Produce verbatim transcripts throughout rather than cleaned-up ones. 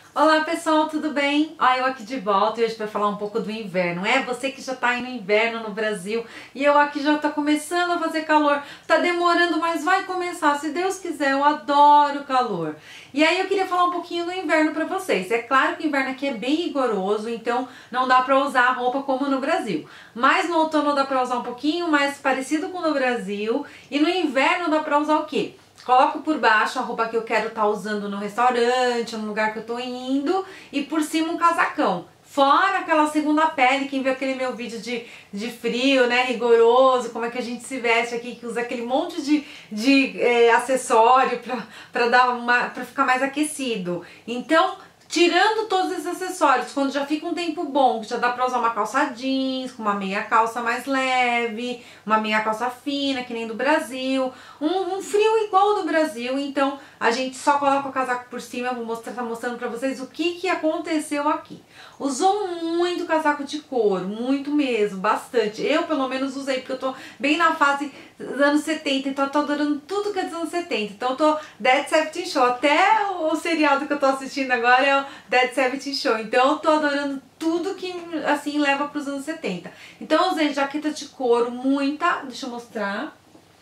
Olá pessoal, tudo bem? Ó, eu aqui de volta e hoje para falar um pouco do inverno. É você que já tá aí no inverno no Brasil e eu aqui já tá começando a fazer calor. Tá demorando, mas vai começar, se Deus quiser. Eu adoro calor. E aí eu queria falar um pouquinho do inverno para vocês. É claro que o inverno aqui é bem rigoroso, então não dá para usar a roupa como no Brasil. Mas no outono dá para usar um pouquinho mais parecido com o no Brasil e no inverno dá para usar o quê? Coloco por baixo a roupa que eu quero estar usando no restaurante, no lugar que eu tô indo, e por cima um casacão. Fora aquela segunda pele, quem viu aquele meu vídeo de, de frio, né, rigoroso, como é que a gente se veste aqui, que usa aquele monte de, de é, acessório pra, pra, dar uma, pra ficar mais aquecido. Então, tirando todos esses acessórios, quando já fica um tempo bom, que já dá pra usar uma calça jeans, com uma meia calça mais leve, uma meia calça fina, que nem do Brasil, um, um frio igual do Brasil, então a gente só coloca o casaco por cima. Eu vou mostrar, tá mostrando pra vocês o que que aconteceu aqui. Usou muito casaco de couro, muito mesmo, bastante. Eu pelo menos usei, porque eu tô bem na fase dos anos setenta, então eu tô adorando tudo que é dos anos setenta. Então eu tô Dead Seventeen Show, até o seriado que eu tô assistindo agora é o Dead Seventeen Show. Então eu tô adorando tudo que assim leva pros anos setenta. Então eu usei jaqueta de couro, muita, deixa eu mostrar.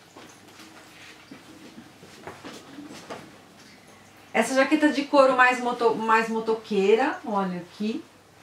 Essa jaqueta de couro mais, moto, mais motoqueira, olha aqui.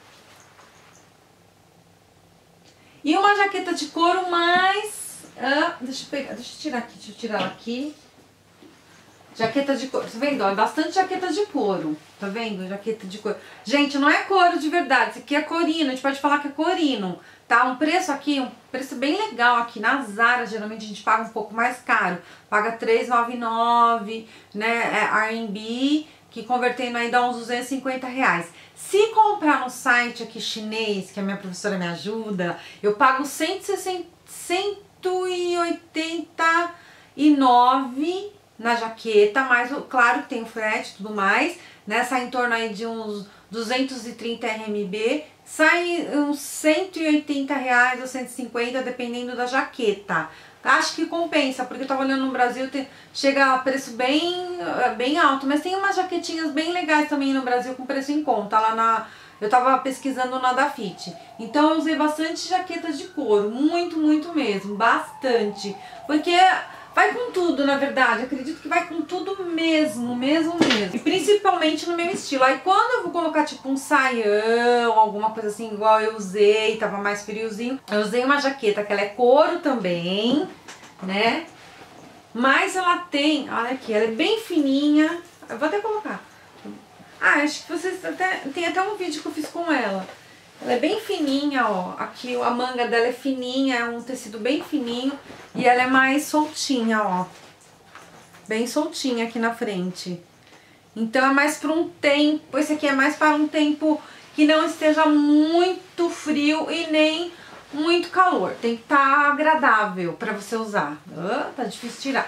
E uma jaqueta de couro mais... Ah, deixa eu pegar, deixa eu tirar aqui, deixa eu tirar ela aqui. Jaqueta de couro, tá vendo? É bastante jaqueta de couro, tá vendo? Jaqueta de couro. Gente, não é couro de verdade, isso aqui é corino, a gente pode falar que é corino, tá? Um preço aqui, um preço bem legal aqui na Zara, geralmente a gente paga um pouco mais caro. Paga três reais e noventa e nove centavos, né? É R M B, que convertendo aí dá uns duzentos e cinquenta reais. Se comprar no site aqui chinês, que a minha professora me ajuda, eu pago cento e sessenta, cento e oitenta e nove na jaqueta, mas claro que tem o frete e tudo mais, né? Sai em torno aí de uns duzentos e trinta R M B, sai uns cento e oitenta reais ou cento e cinquenta, dependendo da jaqueta. Acho que compensa, porque eu tava olhando no Brasil, tem, chega a preço bem, bem alto, mas tem umas jaquetinhas bem legais também no Brasil com preço em conta, lá na... Eu tava pesquisando na Dafit. Então eu usei bastante jaqueta de couro, muito, muito mesmo, bastante, porque... vai com tudo, na verdade, acredito que vai com tudo mesmo, mesmo, mesmo. E principalmente no meu estilo. Aí quando eu vou colocar tipo um saião, alguma coisa assim igual eu usei, tava mais friozinho, eu usei uma jaqueta que ela é couro também, né? Mas ela tem, olha aqui, ela é bem fininha. Eu vou até colocar. Ah, acho que vocês até, tem até um vídeo que eu fiz com ela. Ela é bem fininha, ó, aqui a manga dela é fininha, é um tecido bem fininho e ela é mais soltinha, ó, bem soltinha aqui na frente. Então é mais para um tempo, esse aqui é mais para um tempo que não esteja muito frio e nem muito calor, tem que estar agradável para você usar. Ah, tá difícil tirar.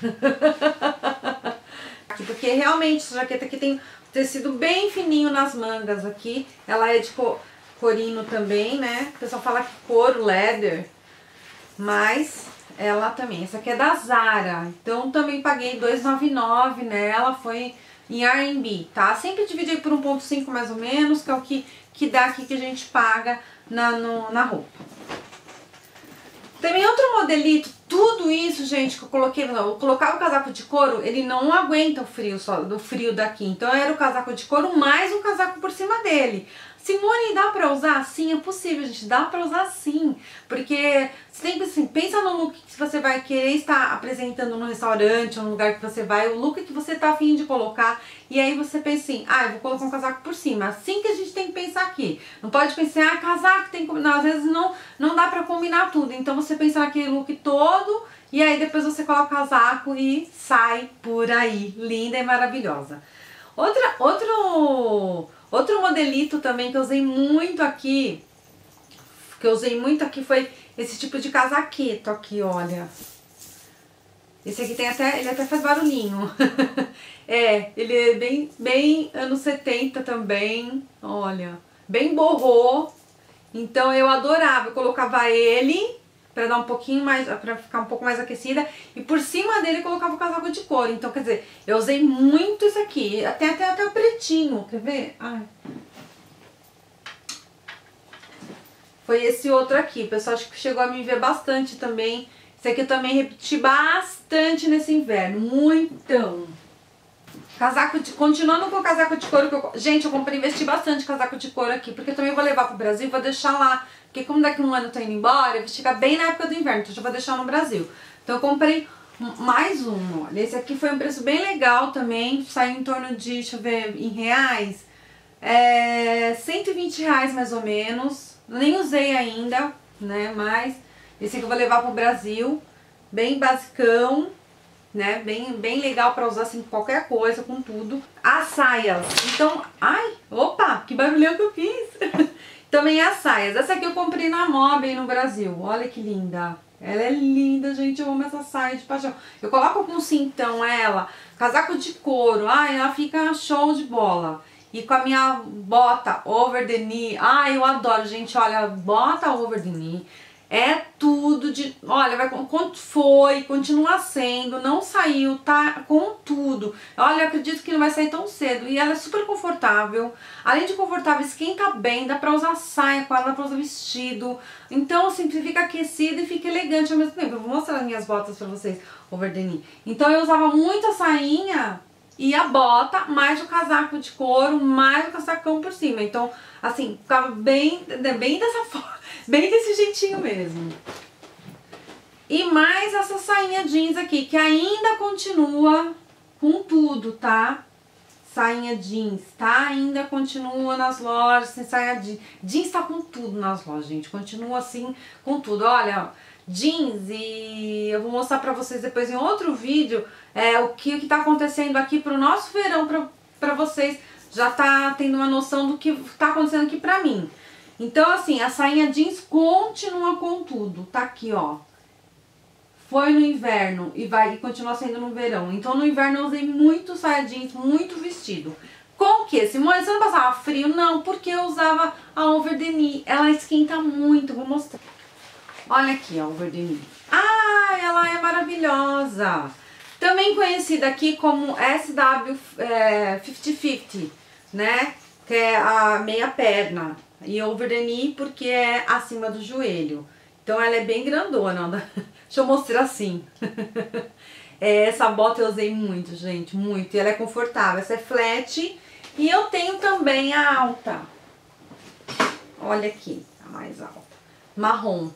Porque realmente essa jaqueta aqui tem tecido bem fininho nas mangas aqui, ela é de cor... corino também, né? O pessoal fala que couro, leather, mas ela também. Essa aqui é da Zara, então também paguei dois reais e noventa e nove centavos nela, foi em R M B, tá? Sempre dividi por um ponto cinco mais ou menos, que é o que, que dá aqui que a gente paga na, no, na roupa. Também outro modelito, tudo isso, gente, que eu coloquei, não, eu colocava o casaco de couro, ele não aguenta o frio só, do frio daqui, então era o casaco de couro mais um casaco por cima dele. Simone, dá pra usar? Sim, é possível, gente, dá pra usar sim, porque você tem que, assim, pensa no look que você vai querer estar apresentando no restaurante, ou no lugar que você vai, o look que você tá afim de colocar, e aí você pensa assim, ah, eu vou colocar um casaco por cima, assim que a gente tem que pensar aqui, não pode pensar, ah, casaco tem que combinar, às vezes não, não dá pra combinar tudo, então você pensa naquele look todo, e aí depois você coloca o casaco e sai por aí, linda e maravilhosa. Outra, outro... Outro modelito também que eu usei muito aqui, que eu usei muito aqui foi esse tipo de casaqueto aqui, olha. Esse aqui tem até, ele até faz barulhinho. É, ele é bem, bem anos setenta também, olha. Bem borrô, então eu adorava, eu colocava ele pra dar um pouquinho mais, pra ficar um pouco mais aquecida. E por cima dele eu colocava o casaco de couro. Então, quer dizer, eu usei muito isso aqui. Até, até, até o pretinho, quer ver? Ai. Foi esse outro aqui, o pessoal acho que chegou a me ver bastante também. Esse aqui eu também repeti bastante nesse inverno, muitão. Casaco de, continuando com o casaco de couro, que eu, gente, eu comprei, investi bastante casaco de couro aqui, porque eu também vou levar pro Brasil e vou deixar lá. Porque como daqui a um ano eu tô indo embora, eu vou chegar bem na época do inverno, então eu já vou deixar no Brasil. Então eu comprei mais um, olha, esse aqui foi um preço bem legal também, saiu em torno de, deixa eu ver, em reais, é, cento e vinte reais mais ou menos. Nem usei ainda, né, mas esse aqui eu vou levar pro Brasil, bem basicão, né, bem, bem legal pra usar assim qualquer coisa, com tudo. As saias, então, ai, opa, que barulhão que eu fiz. Também as saias, essa aqui eu comprei na Mob no Brasil, olha que linda. Ela é linda, gente, eu amo essa saia de paixão. Eu coloco com cintão ela, casaco de couro, ai, ela fica show de bola. E com a minha bota over the knee, ai, eu adoro, gente, olha, bota over the knee, é tudo de, olha, vai, foi, continua sendo, não saiu, tá com tudo. Olha, eu acredito que não vai sair tão cedo e ela é super confortável, além de confortável, esquenta bem, dá pra usar saia com ela, dá pra usar vestido, então assim, fica aquecida e fica elegante ao mesmo tempo. Eu vou mostrar as minhas botas pra vocês, over the knee. Então eu usava muito a sainha e a bota, mais o casaco de couro, mais o casacão por cima. Então, assim, ficava bem, bem dessa forma, bem desse jeitinho mesmo. E mais essa sainha jeans aqui, que ainda continua com tudo, tá? Sainha jeans, tá? Ainda continua nas lojas, sem saia jeans. Jeans tá com tudo nas lojas, gente. Continua assim, com tudo. Olha, jeans, e eu vou mostrar pra vocês depois em outro vídeo é, o que, que tá acontecendo aqui pro nosso verão, pra, pra vocês já tá tendo uma noção do que tá acontecendo aqui pra mim. Então assim, a sainha jeans continua com tudo, tá aqui ó. Foi no inverno e vai e continua sendo no verão. Então no inverno eu usei muito saia jeans, muito vestido. Com o que? Simone, você não passava frio? Não, porque eu usava a over the knee, ela esquenta muito, vou mostrar. Olha aqui, ó, over the knee. Ah, ela é maravilhosa. Também conhecida aqui como S W é, cinquenta cinquenta, né? Que é a meia perna. E over the knee porque é acima do joelho. Então ela é bem grandona. Deixa eu mostrar assim. É, essa bota eu usei muito, gente, muito. E ela é confortável. Essa é flat. E eu tenho também a alta. Olha aqui, a mais alta. Marrom.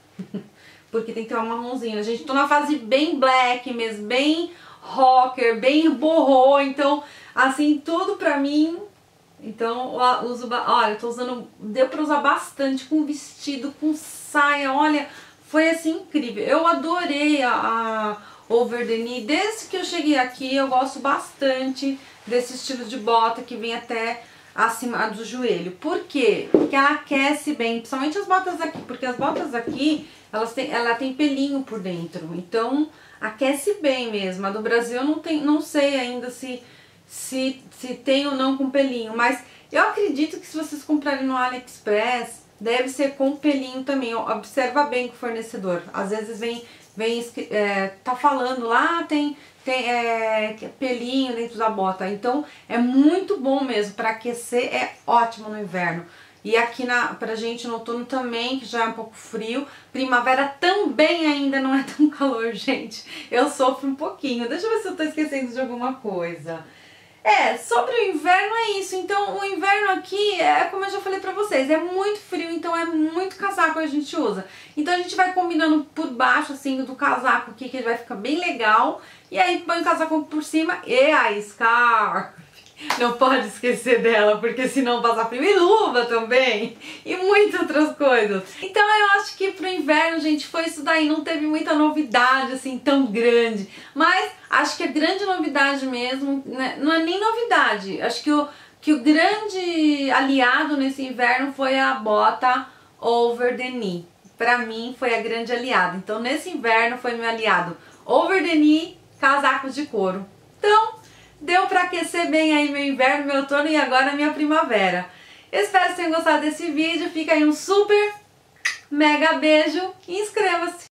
Porque tem que ter uma marronzinha. Gente, tô na fase bem black mesmo, bem rocker, bem borrou. Então, assim, tudo pra mim. Então, eu uso, olha, eu tô usando, deu pra usar bastante com vestido, com saia. Olha, foi assim incrível. Eu adorei a, a over the knee. Desde que eu cheguei aqui, eu gosto bastante desse estilo de bota que vem até acima do joelho. Por quê? Porque ela aquece bem, principalmente as botas aqui, porque as botas aqui, elas têm, ela tem pelinho por dentro, então aquece bem mesmo. A do Brasil eu não, tem, não sei ainda se, se, se tem ou não com pelinho, mas eu acredito que se vocês comprarem no AliExpress, deve ser com pelinho também. Observa bem com o fornecedor, às vezes vem, vem é, tá falando lá, tem... tem é, pelinho dentro da bota, então é muito bom mesmo para aquecer, é ótimo no inverno. E aqui na, pra gente no outono também, que já é um pouco frio, primavera também ainda não é tão calor, gente. Eu sofro um pouquinho, deixa eu ver se eu tô esquecendo de alguma coisa. É, sobre o inverno é isso, então o inverno aqui é como eu já falei pra vocês, é muito frio, então é muito casaco que a gente usa. Então a gente vai combinando por baixo assim do casaco aqui, que ele vai ficar bem legal, e aí põe o casaco por cima e a scarf. Não pode esquecer dela, porque senão passa frio. E luva também, e muitas outras coisas. Então eu acho que pro inverno, gente, foi isso daí. Não teve muita novidade, assim, tão grande. Mas acho que a grande novidade mesmo, né, não é nem novidade. Acho que o, que o grande aliado nesse inverno foi a bota over the knee. Pra mim foi a grande aliada. Então nesse inverno foi meu aliado over the knee, casacos de couro. Então... deu pra aquecer bem aí meu inverno, meu outono e agora minha primavera. Eu espero que vocês tenham gostado desse vídeo. Fica aí um super Mega beijo e inscreva-se!